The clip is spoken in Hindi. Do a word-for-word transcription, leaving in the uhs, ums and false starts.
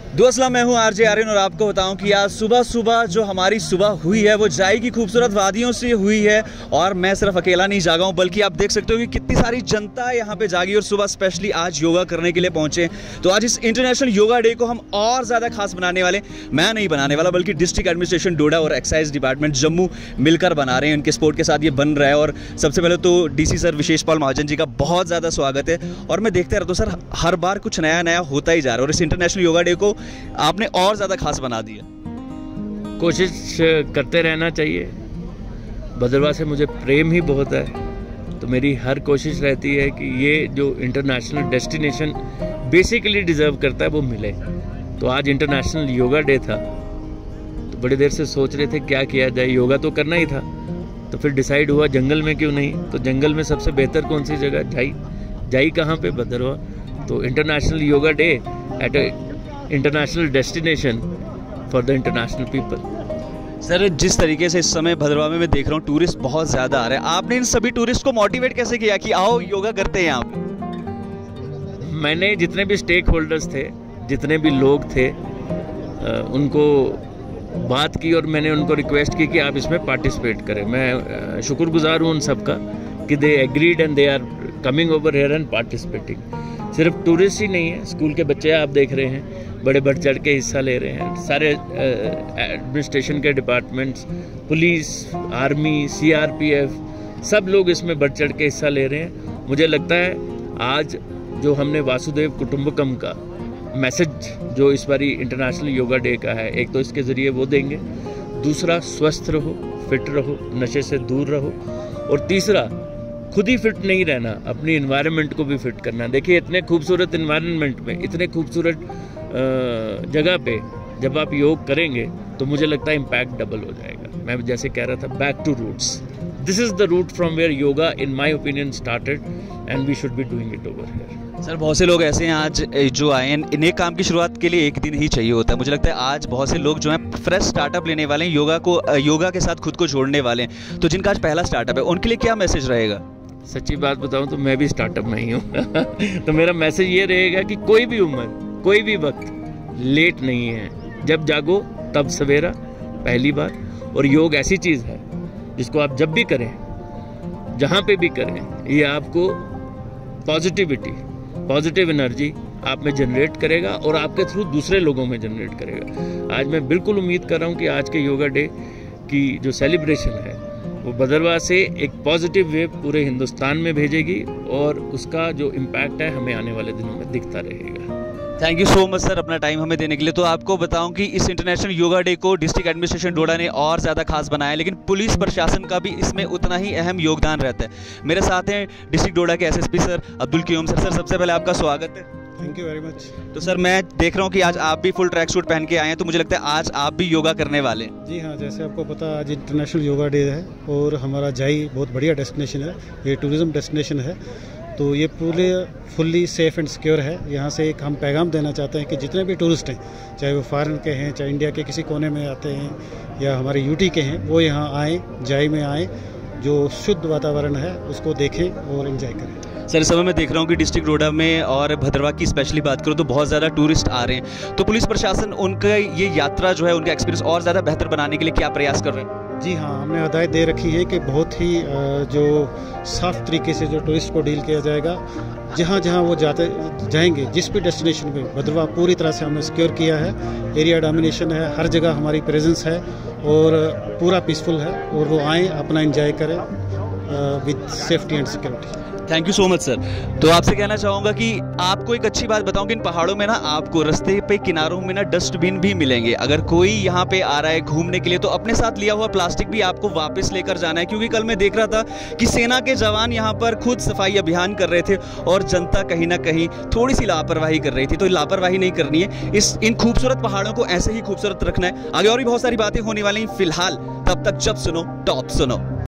दोस्तों मैं हूं आरजे आर्यन और आपको बताऊं कि आज सुबह सुबह जो हमारी सुबह हुई है वो जाई की खूबसूरत वादियों से हुई है। और मैं सिर्फ अकेला नहीं जागा हूं, बल्कि आप देख सकते हो कि कितनी सारी जनता यहाँ पे जागी और सुबह स्पेशली आज योगा करने के लिए पहुंचे। तो आज इस इंटरनेशनल योगा डे को हम और ज़्यादा खास बनाने वाले, मैं नहीं बनाने वाला बल्कि डिस्ट्रिक्ट एडमिनिस्ट्रेशन डोडा और एक्साइज डिपार्टमेंट जम्मू मिलकर बना रहे हैं। उनके सपोर्ट के साथ ये बन रहा है। और सबसे पहले तो डीसी सर विशेष पाल महाजन जी का बहुत ज़्यादा स्वागत है। और मैं देखते रहता हूँ सर, हर बार कुछ नया नया होता ही जा रहा है और इस इंटरनेशनल योगा डे को आपने और ज़्यादा खास बना दिया। कोशिश करते रहना चाहिए। भद्रवाह से मुझे प्रेम ही बहुत है, तो मेरी हर कोशिश रहती है कि ये जो इंटरनेशनल डेस्टिनेशन बेसिकली डिज़र्व करता है वो मिले। तो आज इंटरनेशनल योगा डे था, तो बड़ी देर से सोच रहे थे क्या किया जाए। योगा तो करना ही था, तो फिर डिसाइड हुआ जंगल में क्यों नहीं। तो जंगल में सबसे बेहतर कौन सी जगह, जाई। जाई कहाँ पे? भद्रवाह। तो international yoga day at a international destination for the international people. Sir जिस तरीके से इस समय भद्रवाह में मैं देख रहा हूँ टूरिस्ट बहुत ज़्यादा आ रहे हैं, आपने इन सभी टूरिस्ट को मोटिवेट कैसे किया कि आओ योगा करते हैं यहाँ पे? मैंने जितने भी स्टेक होल्डर्स थे, जितने भी लोग थे, उनको बात की और मैंने उनको रिक्वेस्ट की कि आप इसमें पार्टिसिपेट करें। मैं शुक्रगुजार हूँ उन सबका कि they agreed and they are coming over here and participating. सिर्फ टूरिस्ट ही नहीं है, स्कूल के बच्चे आप देख रहे हैं बड़े बढ़ चढ़ के हिस्सा ले रहे हैं। सारे एडमिनिस्ट्रेशन के डिपार्टमेंट्स, पुलिस, आर्मी, सीआरपीएफ, सब लोग इसमें बढ़ चढ़ के हिस्सा ले रहे हैं। मुझे लगता है आज जो हमने वासुदेव कुटुंबकम का मैसेज जो इस बारी इंटरनेशनल योगा डे का है, एक तो इसके ज़रिए वो देंगे, दूसरा स्वस्थ रहो, फिट रहो, नशे से दूर रहो, और तीसरा खुद ही फिट नहीं रहना, अपनी इन्वायरमेंट को भी फिट करना। देखिए इतने खूबसूरत इन्वायरमेंट में, इतने खूबसूरत जगह पे जब आप योग करेंगे तो मुझे लगता है इम्पैक्ट डबल हो जाएगा। मैं जैसे कह रहा था, back to roots. This is the root from where yoga in my opinion started and we should be doing it over here. Sir बहुत से लोग ऐसे हैं आज जो आए हैं, इन्हें काम की शुरुआत के लिए एक दिन ही चाहिए होता है। मुझे लगता है आज बहुत से लोग जो हैं फ्रेश स्टार्टअप लेने वाले हैं, योगा को योगा के साथ खुद को जोड़ने वाले हैं। तो जिनका आज पहला स्टार्टअप है उनके लिए क्या मैसेज रहेगा? सच्ची बात बताऊं तो मैं भी स्टार्टअप में ही हूँ तो मेरा मैसेज ये रहेगा कि कोई भी उम्र, कोई भी वक्त लेट नहीं है। जब जागो तब सवेरा, पहली बार। और योग ऐसी चीज़ है जिसको आप जब भी करें, जहाँ पे भी करें, ये आपको पॉजिटिविटी, पॉजिटिव एनर्जी आप में जनरेट करेगा और आपके थ्रू दूसरे लोगों में जनरेट करेगा। आज मैं बिल्कुल उम्मीद कर रहा हूँ कि आज के योगा डे की जो सेलिब्रेशन है वो भद्रवाह से एक पॉजिटिव वेव पूरे हिंदुस्तान में भेजेगी और उसका जो इम्पैक्ट है हमें आने वाले दिनों में दिखता रहेगा। Thank you so much sir अपना टाइम हमें देने के लिए। तो आपको बताऊं कि इस इंटरनेशनल योगा डे को डिस्ट्रिक्ट एडमिनिस्ट्रेशन डोडा ने और ज़्यादा खास बनाया है, लेकिन पुलिस प्रशासन का भी इसमें उतना ही अहम योगदान रहता है। मेरे साथ हैं डिस्ट्रिक्ट डोडा के SSP sir Abdul Qayyum sir. Sir सबसे पहले आपका स्वागत है। Thank you very much. तो सर मैं देख रहा हूँ कि आज आप भी फुल ट्रैक सूट पहन के आए हैं, तो मुझे लगता है आज आप भी योगा करने वाले हैं। जी हाँ, जैसे आपको पता आज इंटरनेशनल योगा डे है और हमारा जाई बहुत बढ़िया डेस्टिनेशन है, ये टूरिज़्म डेस्टिनेशन है। तो ये पूरे फुल्ली सेफ़ एंड सिक्योर है। यहाँ से एक हम पैगाम देना चाहते हैं कि जितने भी टूरिस्ट हैं, चाहे वो फॉरेन के हैं, चाहे इंडिया के किसी कोने में आते हैं या हमारे यूटी के हैं, वो यहाँ आएँ, जाई में आएँ, जो शुद्ध वातावरण है उसको देखें और एंजॉय करें। सर इस समय मैं देख रहा हूँ कि डिस्ट्रिक्ट डोडा में और भद्रवाह की स्पेशली बात करूँ तो बहुत ज़्यादा टूरिस्ट आ रहे हैं। तो पुलिस प्रशासन उनका ये यात्रा जो है, उनका एक्सपीरियंस और ज़्यादा बेहतर बनाने के लिए क्या प्रयास कर रहे हैं? जी हाँ, हमने हदायत दे रखी है कि बहुत ही जो साफ तरीके से जो टूरिस्ट को डील किया जाएगा। जहाँ जहाँ वो जाते जाएंगे, जिस भी डेस्टिनेशन पे, भद्रवाह पूरी तरह से हमने सिक्योर किया है। एरिया डोमिनेशन है, हर जगह हमारी प्रेजेंस है और पूरा पीसफुल है। और वो आएँ, अपना एंजॉय करें with safety and security. Thank you so much sir. तो आपसे कहना चाहूँगा कि आपको एक अच्छी बात बताऊँ कि इन पहाड़ों में ना आपको रास्ते पे किनारों में ना डस्टबिन भी मिलेंगे। अगर कोई यहाँ पे आ रहा है घूमने के लिए तो अपने साथ लिया हुआ प्लास्टिक भी आपको वापस लेकर जाना है, क्योंकि कल मैं देख रहा था कि सेना के जवान यहाँ पर खुद सफाई अभियान कर रहे थे और जनता कहीं ना कहीं थोड़ी सी लापरवाही कर रही थी। तो लापरवाही नहीं करनी है, इस इन खूबसूरत पहाड़ों को ऐसे ही खूबसूरत रखना है। आगे और भी बहुत सारी बातें होने वाली हैं, फिलहाल तब तक जब सुनो टॉप सुनो।